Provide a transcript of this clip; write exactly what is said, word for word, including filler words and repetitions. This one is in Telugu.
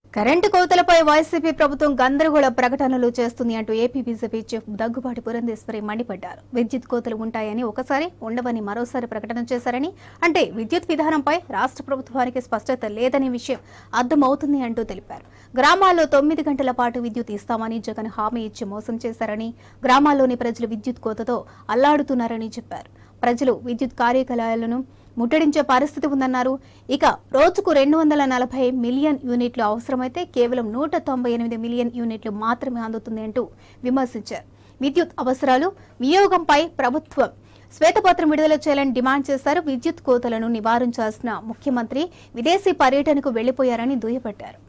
కరెంటు కోతలపై వైసీపీ ప్రభుత్వం గందరగోళ ప్రకటనలు చేస్తుంది అంటూ AP BJP chief Daggubati Purandeswari మండిపడ్డారు. విద్యుత్ కోతలు ఉంటాయని ఒకసారి, ఉండవని మరోసారి ప్రకటన చేశారని, అంటే విద్యుత్ విధానంపై రాష్ట్ర ప్రభుత్వానికి స్పష్టత లేదనే విషయం అర్థమవుతుంది అంటూ తెలిపారు. గ్రామాల్లో తొమ్మిది గంటల పాటు విద్యుత్ ఇస్తామని జగన్ హామీ ఇచ్చి మోసం చేశారని, గ్రామాల్లోని ప్రజలు విద్యుత్ కోతతో అల్లాడుతున్నారని చెప్పారు. ప్రజలు విద్యుత్ కార్యకలాపాలను ముట్టడించే పరిస్థితి ఉందన్నారు. ఇక రోజుకు రెండు వందల నలభై మిలియన్ యూనిట్లు అవసరమైతే కేవలం నూట తొంభై ఎనిమిది మిలియన్ యూనిట్లు మాత్రమే అందుతుంది అంటూ విమర్శించారు. విద్యుత్ అవసరాలు వినియోగంపై ప్రభుత్వం శ్వేతపత్రం విడుదల చేయాలని డిమాండ్ చేశారు. విద్యుత్ కోతలను నివారించాల్సిన ముఖ్యమంత్రి విదేశీ పర్యటనకు వెళ్లిపోయారని దుయ్యబట్టారు.